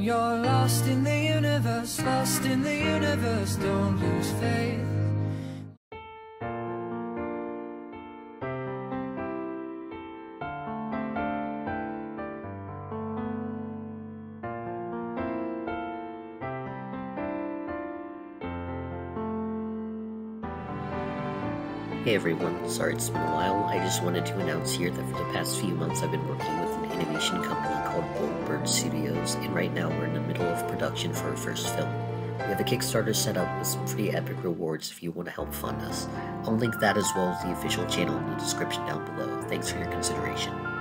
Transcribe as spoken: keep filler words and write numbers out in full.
you're lost in the universe, lost in the universe, don't lose faith. Hey everyone, sorry it's been a while. I just wanted to announce here that for the past few months I've been working with an animation company called Bird Studios, and right now we're in the middle of production for our first film. We have a Kickstarter set up with some pretty epic rewards if you want to help fund us. I'll link that as well as the official channel in the description down below. Thanks for your consideration.